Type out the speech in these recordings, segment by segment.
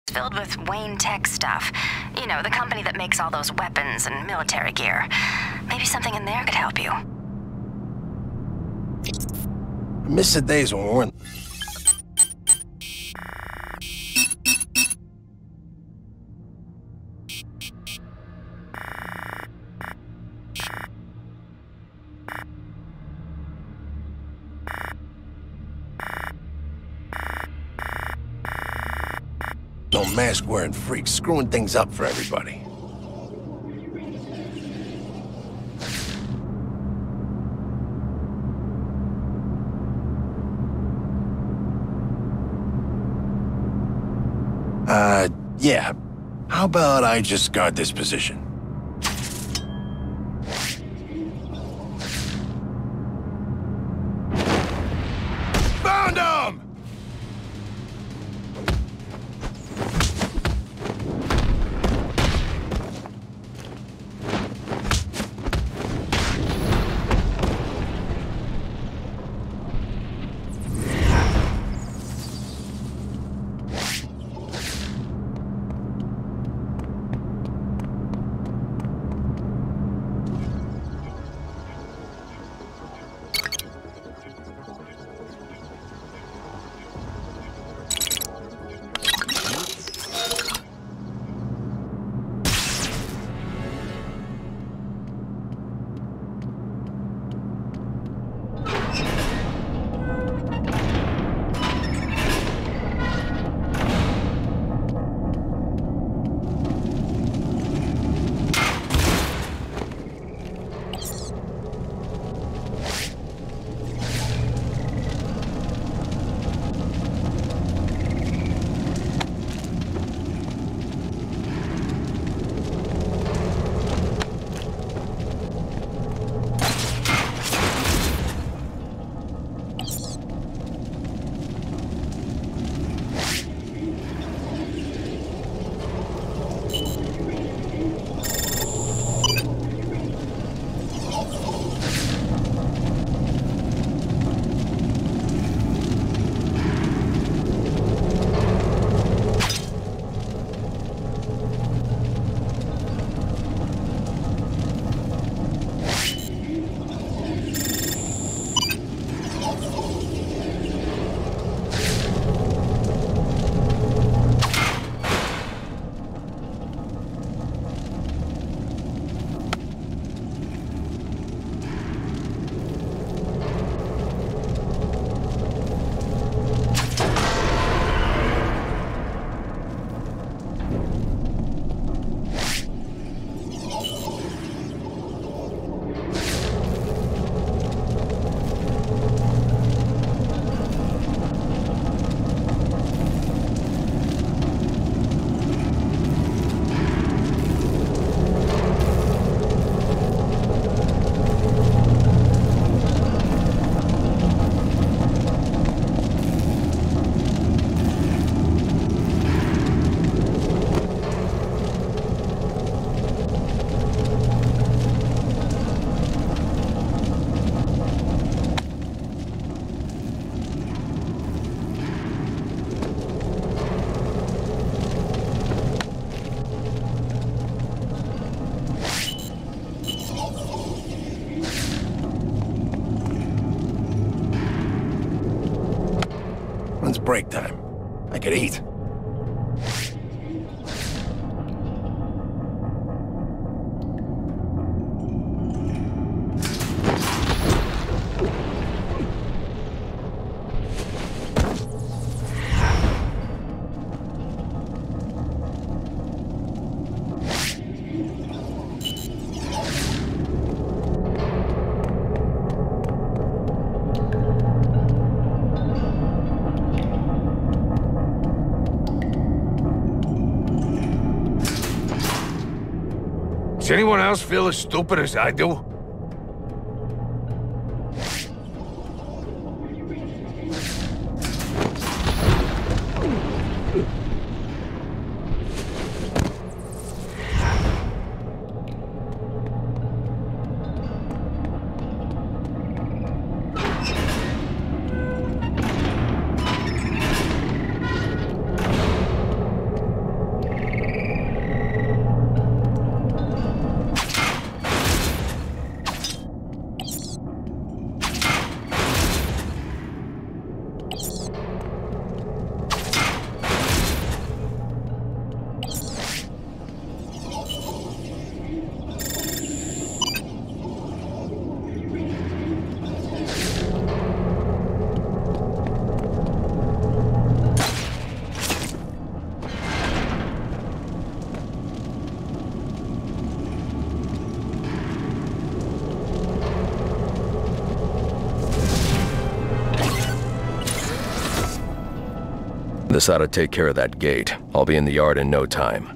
filled with Wayne Tech stuff. You know, the company that makes all those weapons and military gear. Maybe something in there could help you. I miss the days when we weren't... No mask-wearing freaks screwing things up for everybody. Yeah. How about I just guard this position? Found him! When's break time? I could eat. Does anyone else feel as stupid as I do? This ought to take care of that gate. I'll be in the yard in no time.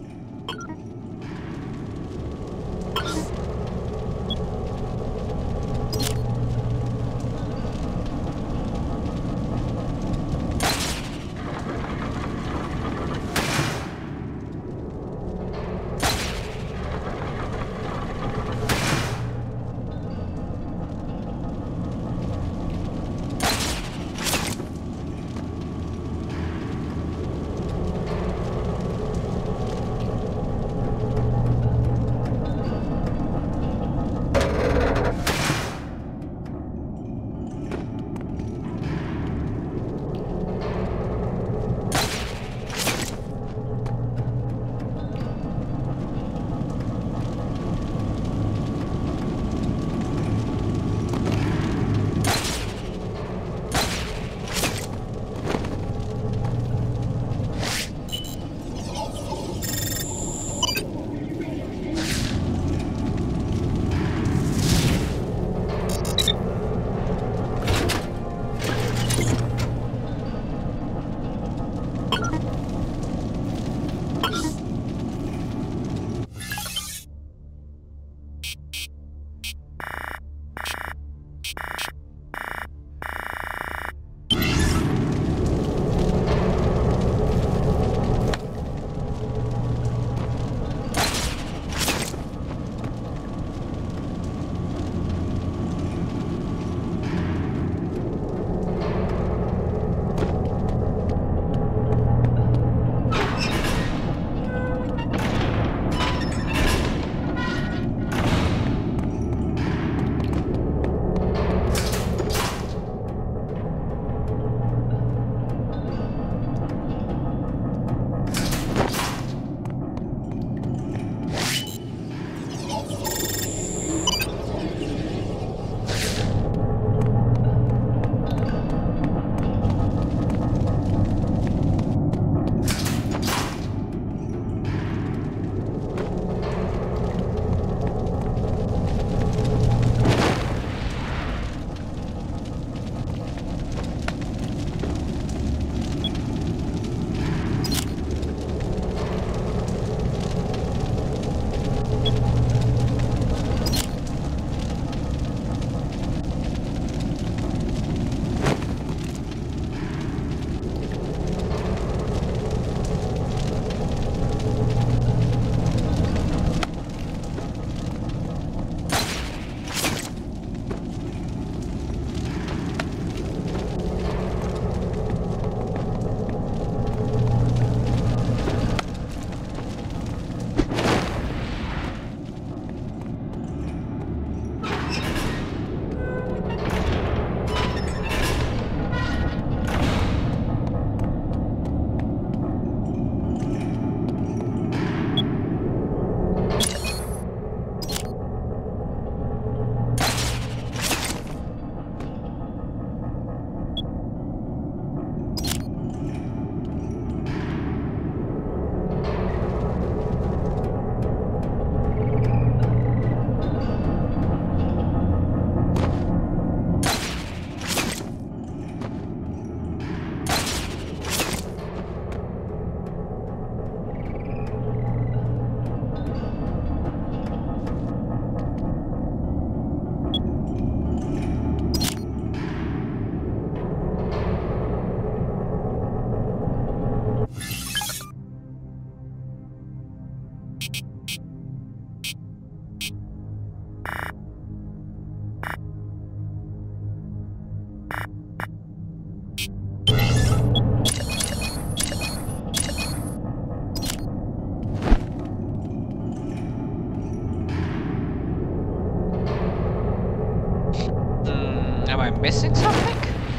Am I missing something?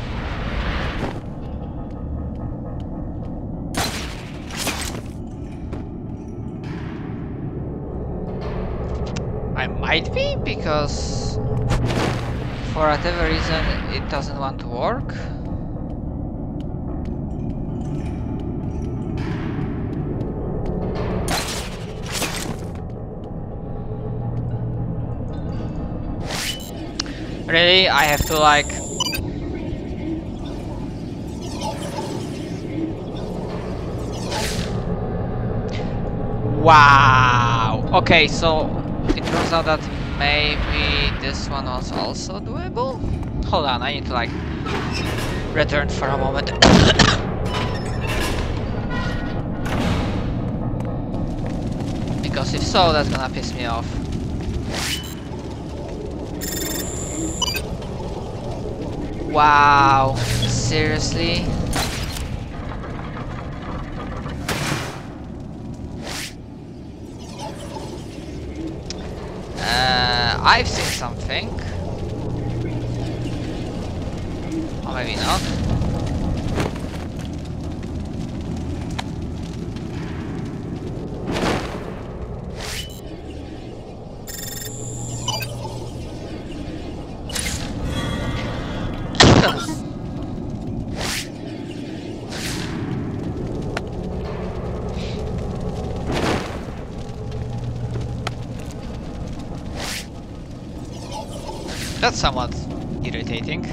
I might be, because for whatever reason it doesn't want to work. Really, I have to like... Wow! Okay, so it turns out that maybe this one was also doable? Hold on, I need to like return for a moment. Because if so, that's gonna piss me off. Wow, seriously? I've seen something. Or maybe not. That's somewhat irritating.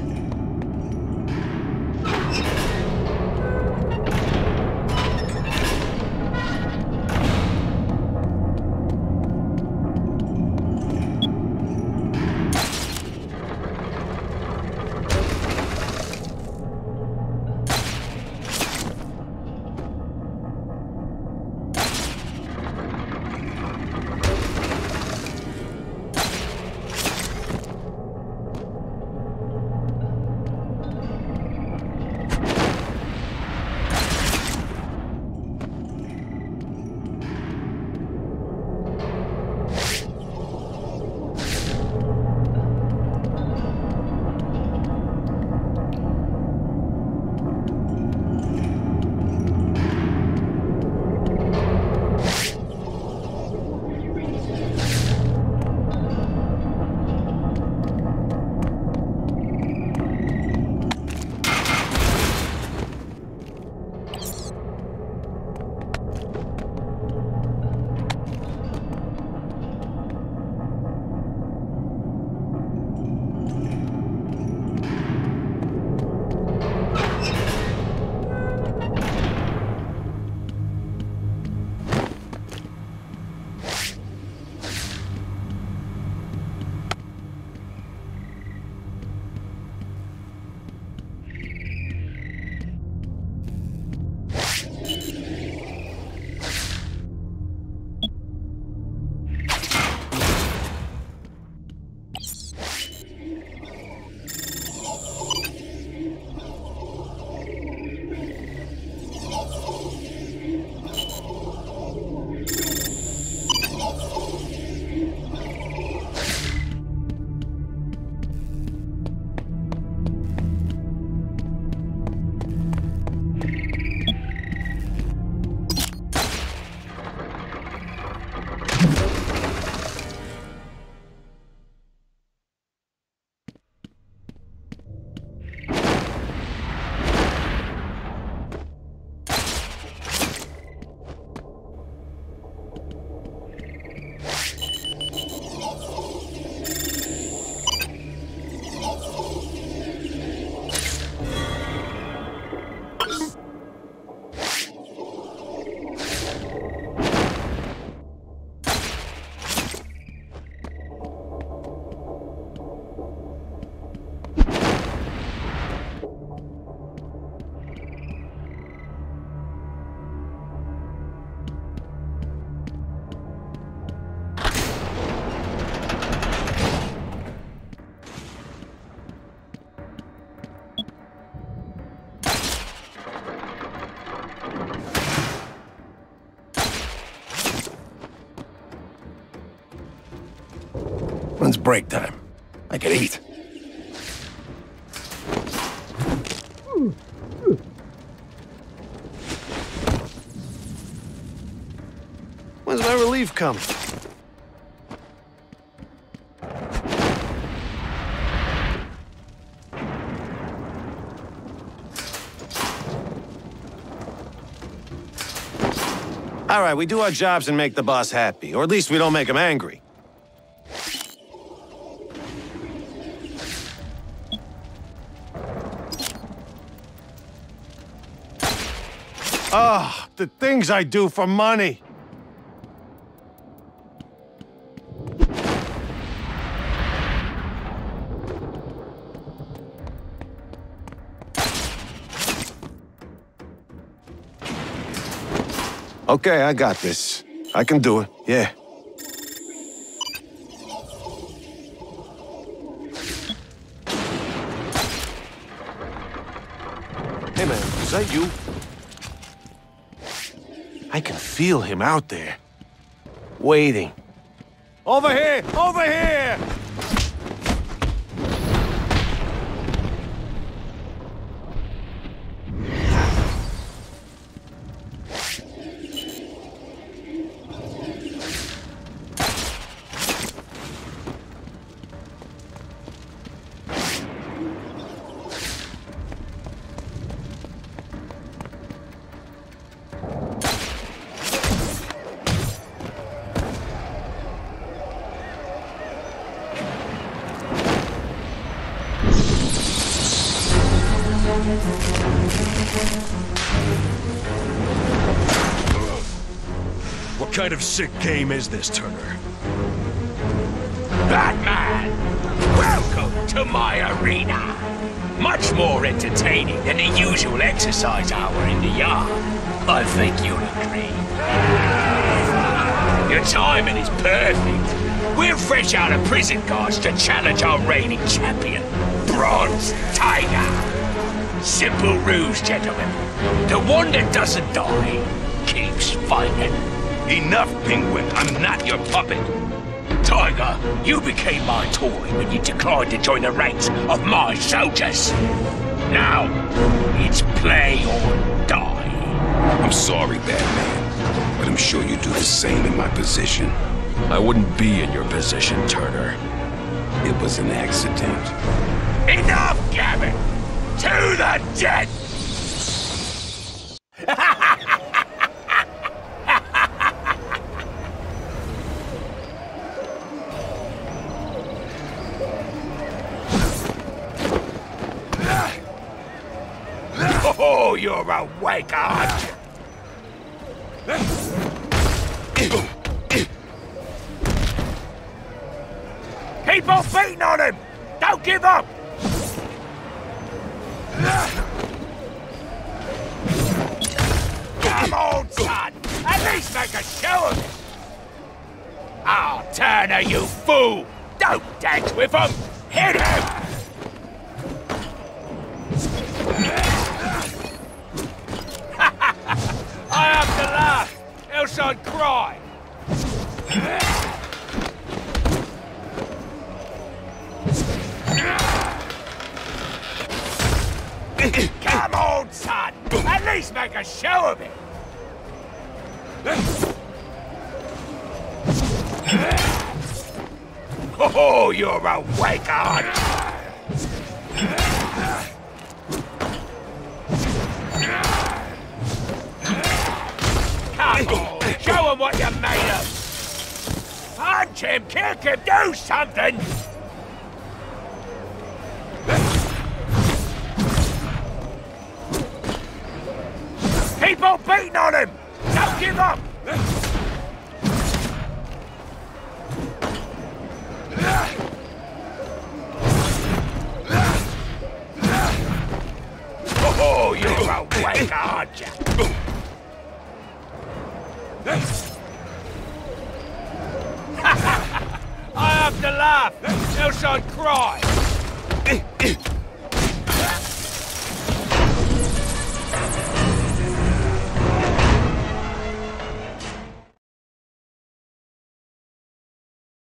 When's break time? I can eat. When's my relief coming? All right, we do our jobs and make the boss happy, or at least we don't make him angry. Ah, the things I do for money. Okay, I got this. I can do it, yeah. Hey man, is that you? I can feel him out there. Waiting. Over here! Over here! What kind of sick game is this, Turner? Batman! Welcome to my arena! Much more entertaining than the usual exercise hour in the yard. I think you'll agree. Your timing is perfect. We're fresh out of prison guards to challenge our reigning champion, Bronze Tiger. Simple rules, gentlemen. The one that doesn't die keeps fighting. Enough, Penguin. I'm not your puppet. Tiger, you became my toy when you declined to join the ranks of my soldiers. Now, it's play or die. I'm sorry, Batman, but I'm sure you do the same in my position. I wouldn't be in your position, Turner. It was an accident. Enough, Gavin! To the dead! Oh, you're awake, aren't you? Keep on beating on him! Don't give up! Come on, son! At least make a show of it! Oh, Turner, you fool! Don't dance with him! Hit him! I have to laugh, else I'd cry. Come on, son! At least make a show of it! Oh, you're awake, aren't you? Come on, show him what you're made of! Punch him, kick him, do something! Keep on beating on him! Don't give up! Oh, you're awake, aren't you? I have to laugh, else I'd cry.